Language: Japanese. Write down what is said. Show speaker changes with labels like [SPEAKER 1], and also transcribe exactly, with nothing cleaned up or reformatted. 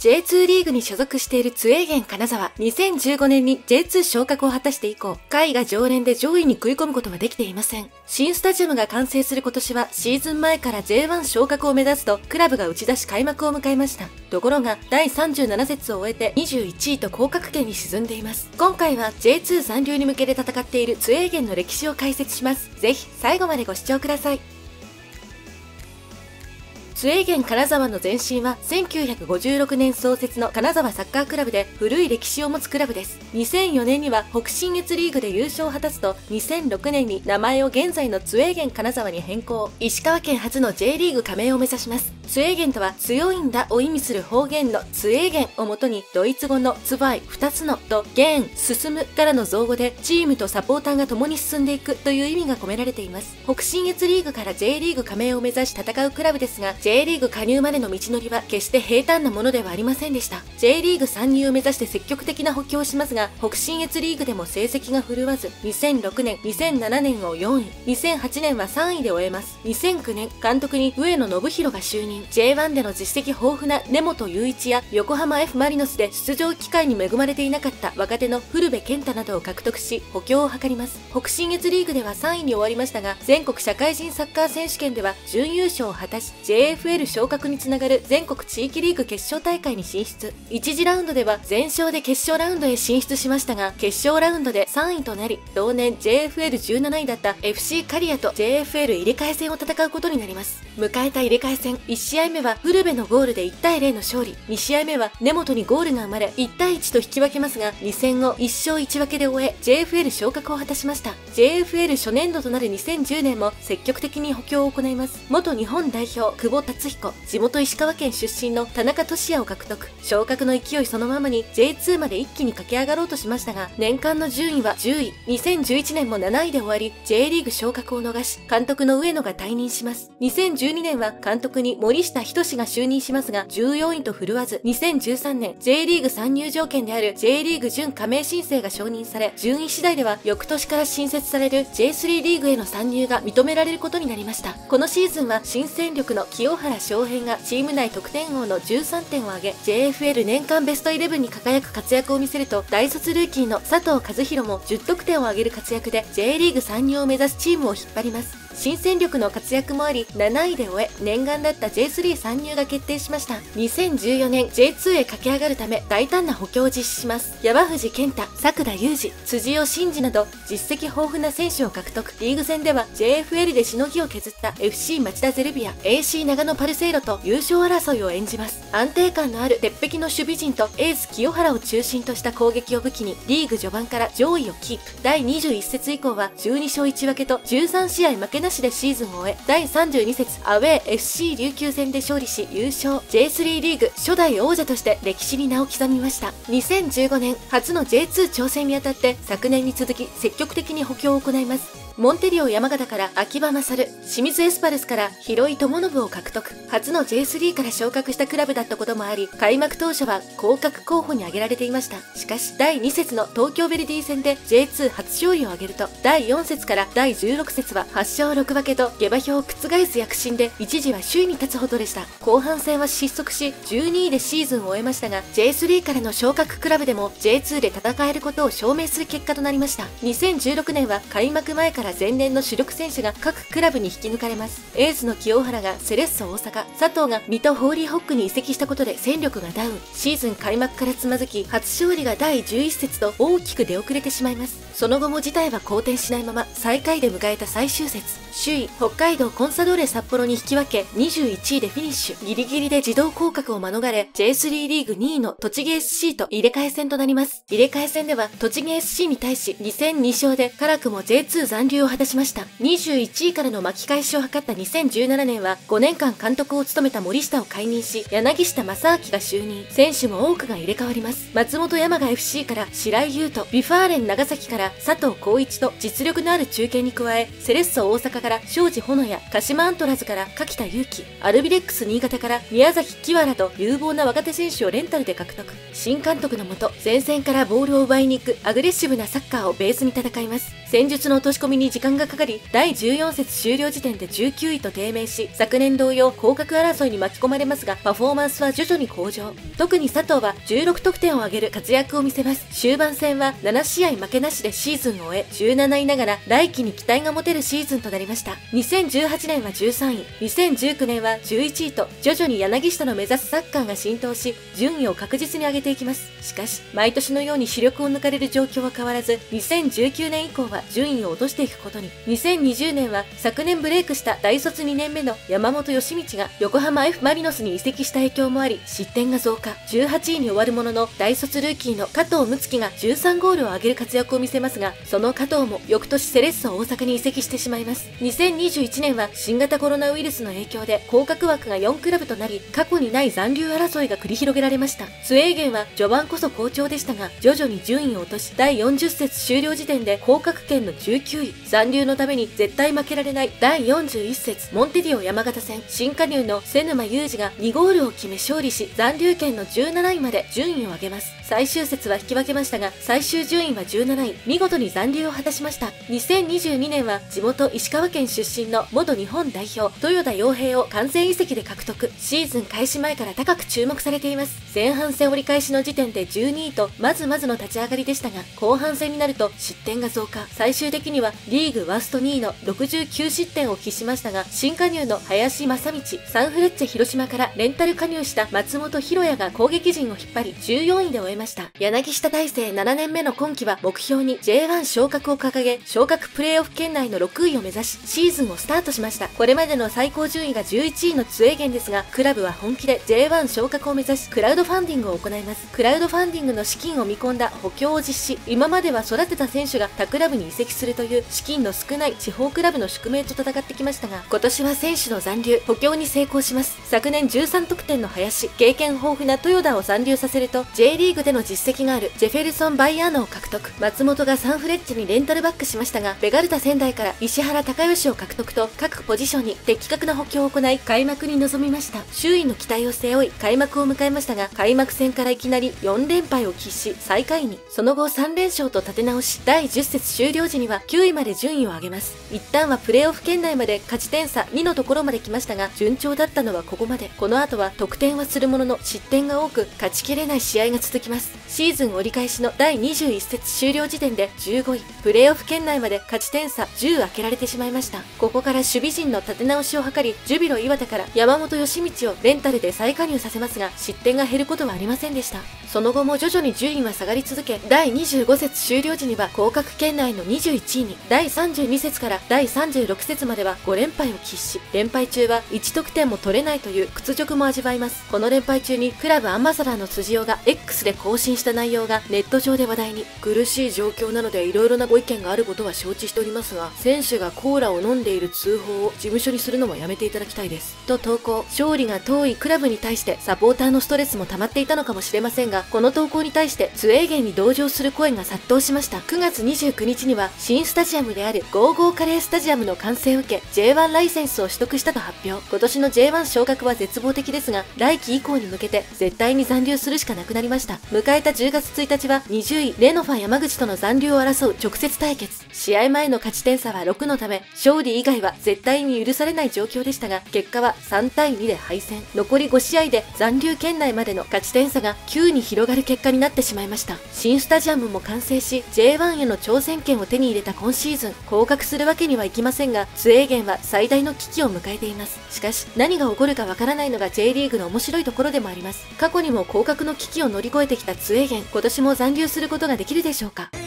[SPEAKER 1] ジェイツー リーグに所属しているツェーゲン金沢、にせんじゅうごねんに ジェイツー 昇格を果たして以降、下位が常連で上位に食い込むことはできていません。新スタジアムが完成する今年はシーズン前から ジェイワン 昇格を目指すとクラブが打ち出し開幕を迎えました。ところがだいさんじゅうなな節を終えてにじゅういちいと降格圏に沈んでいます。今回は ジェイツー 残留に向けて戦っているツェーゲンの歴史を解説します。ぜひ最後までご視聴ください。ツェーゲン金沢の前身はせんきゅうひゃくごじゅうろくねん創設の金沢サッカークラブで古い歴史を持つクラブです。にせんよねんには北信越リーグで優勝を果たすと、にせんろくねんに名前を現在のツェーゲン金沢に変更。石川県初の J リーグ加盟を目指します。ツェーゲンとは強いんだを意味する方言のツェーゲンをもとに、ドイツ語のツバイ二つのとゲーン進むからの造語で、チームとサポーターが共に進んでいくという意味が込められています。北信越リーグから J リーグ加盟を目指し戦うクラブですが、 J リーグ加入までの道のりは決して平坦なものではありませんでした。 J リーグ参入を目指して積極的な補強をしますが、北信越リーグでも成績が振るわず、にせんろくねん、にせんななねんをよんい、にせんはちねんはさんいで終えます。にせんきゅうねん、監督に上野信弘が就任。 ジェイワン での実績豊富な根本雄一や横浜 F マリノスで出場機会に恵まれていなかった若手の古部健太などを獲得し補強を図ります。北信越リーグではさんいに終わりましたが、全国社会人サッカー選手権では準優勝を果たし、 ジェイエフエル 昇格につながる全国地域リーグ決勝大会に進出。いち次ラウンドでは全勝で決勝ラウンドへ進出しましたが、決勝ラウンドでさんいとなり、同年 ジェイエフエルじゅうなないだった エフシー 刈谷と ジェイエフエル 入れ替え戦を戦うことになります。迎えた入れ替え戦、いち試合目は古部のゴールでいちたいゼロの勝利、に試合目は根本にゴールが生まれいちたいいちと引き分けますが、に戦をいち勝いち分けで終え ジェイエフエル 昇格を果たしました。 ジェイエフエル 初年度となるにせんじゅうねんも積極的に補強を行います。元日本代表久保達彦、地元石川県出身の田中俊也を獲得。昇格の勢いそのままに ジェイツー まで一気に駆け上がろうとしましたが、年間の順位はじゅうい、にせんじゅういちねんもなないで終わり J リーグ昇格を逃し、監督の上野が退任します。にせんじゅうにねんは監督に森下仁が就任しますが、じゅうよんいと振るわず、にせんじゅうさんねん J リーグ参入条件である J リーグ準加盟申請が承認され、順位次第では翌年から新設される ジェイスリー リーグへの参入が認められることになりました。このシーズンは新戦力の清原翔平がチーム内得点王のじゅうさんてんを挙げ、 ジェイエフエル 年間ベストイレブンに輝く活躍を見せると、大卒ルーキーの佐藤和弘もじゅってんを挙げる活躍で J リーグ参入を目指すチームを引っ張ります。新戦力の活躍もありなないで終え、念願だった ジェイスリー 参入が決定しました。にせんじゅうよねん ジェイツー へ駆け上がるため大胆な補強を実施します。山藤健太、作田裕二、辻尾真二など実績豊富な選手を獲得。リーグ戦では ジェイエフエル でしのぎを削った エフシー 町田ゼルビア、 エーシー 長野パルセイロと優勝争いを演じます。安定感のある鉄壁の守備陣とエース清原を中心とした攻撃を武器にリーグ序盤から上位をキープ。だいにじゅういち節以降はじゅうに勝いち分けとじゅうさん試合負けなしでシーズンを終え、だいさんじゅうに節アウェー エフシー 琉球戦で勝利し優勝。 ジェイスリー リーグ初代王者として歴史に名を刻みました。にせんじゅうごねん初の ジェイツー 挑戦にあたって昨年に続き積極的に補強を行います。モンテリオ山形から秋葉勝、清水エスパルスから広井智信を獲得。初の ジェイスリー から昇格したクラブだったこともあり、開幕当初は降格候補に挙げられていました。しかしだいに節の東京ヴェルディ戦で ジェイツー 初勝利を挙げると、だいよん節からだいじゅうろく節ははち勝ろく分けと下馬評を覆す躍進で一時は首位に立つほどでした。後半戦は失速しじゅうにいでシーズンを終えましたが、 ジェイスリー からの昇格クラブでも ジェイツー で戦えることを証明する結果となりました。にせんじゅうろくねんは開幕前から前年の主力選手が各クラブに引き抜かれます。エースの清原がセレッソ大阪、佐藤が水戸ホーリーホックに移籍したことで戦力がダウン。シーズン開幕からつまずき、初勝利がだいじゅういち節と大きく出遅れてしまいます。その後も事態は好転しないまま最下位で迎えた最終節、首位北海道コンサドーレ札幌に引き分けにじゅういちいでフィニッシュ。ギリギリで自動降格を免れ ジェイスリー リーグにいの栃木 エスシー と入れ替え戦となります。入れ替え戦では栃木 エスシー に対しに戦に勝で辛くも ジェイツー 残留を果たしました。にじゅういちいからの巻き返しを図ったにせんじゅうななねんはごねんかん監督を務めた森下を解任し、柳下正明が就任。選手も多くが入れ替わります。松本山雅 エフシー から白井優斗、ビファーレン長崎から佐藤浩一と実力のある中堅に加え、セレッソ大阪から庄司穂也、鹿島アントラーズから柿田悠希、アルビレックス新潟から宮崎木原と有望な若手選手をレンタルで獲得。新監督のもと前線からボールを奪いに行くアグレッシブなサッカーをベースに戦います。戦術の落とし込みに時間がかかり、だいじゅうよん節終了時点でじゅうきゅういと低迷し、昨年同様降格争いに巻き込まれますが、パフォーマンスは徐々に向上。特に佐藤はじゅうろく得点を挙げる活躍を見せます。終盤戦はなな試合負けなしでシーズンを終え、じゅうなないながら来季に期待が持てるシーズンとなりました。にせんじゅうはちねんはじゅうさんい、にせんじゅうきゅうねんはじゅういちいと、徐々に柳下の目指すサッカーが浸透し、順位を確実に上げていきます。しかし、毎年のように主力を抜かれる状況は変わらず、にせんじゅうきゅうねん以降は順位を落としていくことに。にせんにじゅうねんは昨年ブレイクした大卒にねんめの山本由道が横浜 F ・マリノスに移籍した影響もあり、失点が増加。じゅうはちいに終わるものの、大卒ルーキーの加藤睦月がじゅうさんゴールを挙げる活躍を見せますが、その加藤も翌年セレッソ大阪に移籍してしまいます。にせんにじゅういちねんは新型コロナウイルスの影響で降格枠がよんクラブとなり、過去にない残留争いが繰り広げられました。スウェーゲンは序盤こそ好調でしたが、徐々に順位を落とし、だいよんじゅっ節終了時点で降格圏のじゅうきゅうい、残留のために絶対負けられないだいよんじゅういち節モンテディオ山形戦、新加入の瀬沼裕二がにゴールを決め勝利し、残留圏のじゅうなないまで順位を上げます。最終節は引き分けましたが、最終順位はじゅうなない、見事に残留を果たしました。にせんにじゅうにねんは地元石川県出身の元日本代表豊田洋平を完全移籍で獲得。シーズン開始前から高く注目されています。前半戦折り返しの時点でじゅうにいとまずまずの立ち上がりでしたが、後半戦になると失点が増加。最終的にはリーグワーストにいのろくじゅうきゅう失点を喫しましたが、新加入の林正道、サンフレッチェ広島からレンタル加入した松本博也が攻撃陣を引っ張りじゅうよんいで終えました。柳下大生ななねんめの今季は目標に ジェイワン 昇格を掲げ、昇格プレーオフ圏内のろくいを目指し、シーズンをスタートしました。これまでの最高順位がじゅういちいのツエーゲンですが、クラブは本気で ジェイワン 昇格を目指し、クラウドファンディングを行います。クラウドファンディングの資金を見込んだ補強を実施。今までは育てた選手が他クラブに移籍するという資金の少ない地方クラブの宿命と戦ってきましたが、今年は選手の残留、補強に成功します。昨年じゅうさん得点の林、経験豊富な豊田を残留させると、J リーグでの実績があるジェフェルソン・バイアーノを獲得。松本がサンフレッチェにレンタルバックしましたが、ベガルタ仙台から石原貴義を獲得と、各ポジションに的確な補強を行い、開幕に臨みました。周囲の期待を背負い、開幕を迎えましたが、開幕戦からいきなりよんれんぱいを喫し、最下位に。その後さんれん勝と立て直し、だいじゅっ節終了時にはきゅういまで順位を上げます。一旦はプレーオフ圏内まで勝ち点差にのところまで来ましたが、順調だったのはここまで。この後は得点はするものの失点が多く、勝ちきれない試合が続きます。シーズン折り返しのだいにじゅういち節終了時点でじゅうごい、プレーオフ圏内まで勝ち点差じゅう開けられてしまいました。ここから守備陣の立て直しを図り、ジュビロ磐田から山本由道をレンタルで再加入させますが、失点が減ることはありませんでした。その後も徐々に順位は下がり続け、だいにじゅうご節終了時には降格圏内のにじゅういちいに。だいさんじゅうに節からだいさんじゅうろく節まではごれんぱいを喫し、連敗中はいち得点も取れないという屈辱も味わいます。この連敗中にクラブアンバサダーの辻尾が X で更新した内容がネット上で話題に。苦しい状況なので色々なご意見があることは承知しておりますが、選手がコーラを飲んでいる通報を事務所にするのもやめていただきたいです。と投稿。勝利が遠いクラブに対してサポーターのストレスも溜まっていたのかもしれませんが、この投稿に対してスウェーゲンに同情する声が殺到しました。くがつにじゅうくにちには新スタジアムであるゴーゴーカレースタジアムの完成を受け ジェイワン ライセンスを取得したと発表。今年の ジェイワン 昇格は絶望的ですが、来季以降に向けて絶対に残留するしかなくなりました。迎えたじゅうがつついたちはにじゅういレノファ山口との残留を争う直接対決。試合前の勝ち点差はろくのため、勝利以外は絶対に許されない状況でしたが、結果はさんたいにで敗戦。残りご試合で残留圏内までの勝ち点差がきゅうに広がる結果になってしまいました。新スタジアムも完成し ジェイワン への挑戦権を手に入れた今シーズン、降格するわけにはいきませんが、スウェーゲンは最大の危機を迎えています。しかし何が起こるかわからないのが J リーグの面白いところでもあります。過去にも降格の危機を乗り越えてきたスウェーゲン、今年も残留することができるでしょうか。